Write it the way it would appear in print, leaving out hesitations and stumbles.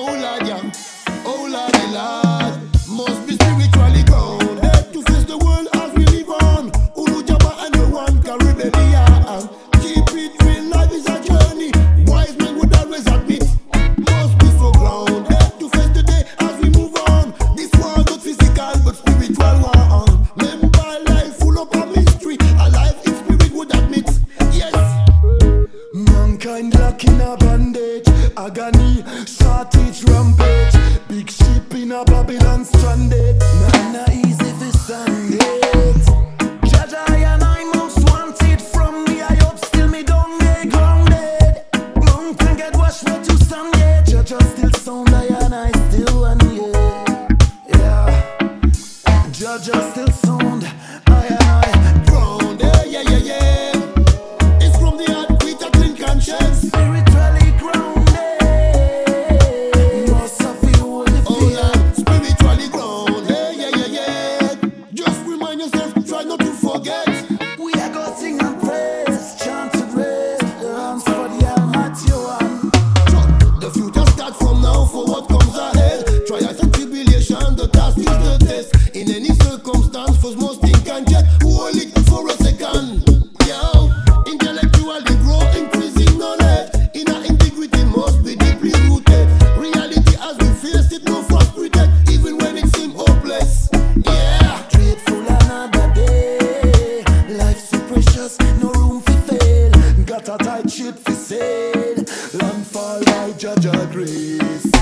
Oh Lord, yeah. Oh Lordy Lord, must be spiritually grounded to face the world as we live on. Uno Jahma and the one can rebellion. Keep it real, life is a journey. Wise men would always admit. Must be so grounded to face the day as we move on. This war not physical but spiritual one. Remember life full of a mystery. A life in spirit would admit. Yes. Mankind locked in a bandage. Agony, shortage, rampage. Big ship in a Babylon stranded. Not easy to stand it. Judge I and I most wanted. From me I up, still me don't get grounded. Mountain get washed where to stand yet. Judge I still sound I and I still one yeah. Judge I still sound I and I grounded. Yeah. It's from the heart with a clean conscience. Spiritually grounded. In any circumstance, for most thing can get hold it for a second. Yo, intellectually grow, increasing knowledge. Inner integrity must be deeply rooted. Reality as we face it, no frustrated, even when it seems hopeless. Yeah, grateful another day. Life so precious, no room for fail. Got a tight ship for sail. Landfall by Judge grace.